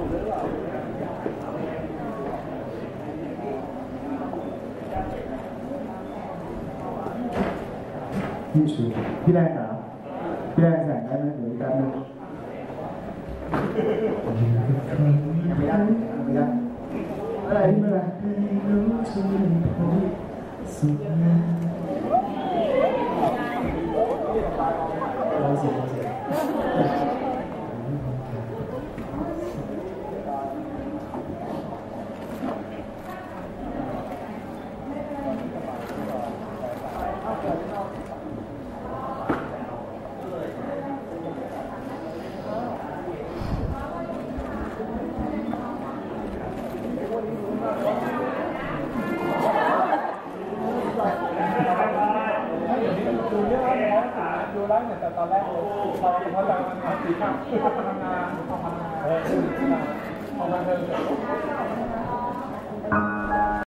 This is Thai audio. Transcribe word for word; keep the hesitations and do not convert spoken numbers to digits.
พี่ชูพี่แดงเหรอพี่แดงแสงได้ไหมเดี๋ยวอีกแป๊บนึงไม่ได้ไม่ได้อะไรที่ไม่ได้เราเสียเราเสียดูได้เหมือนแต่ตอนแรกเลยพอพอจะทำงานสีข้างทำงานทำงานเออทำงานเออ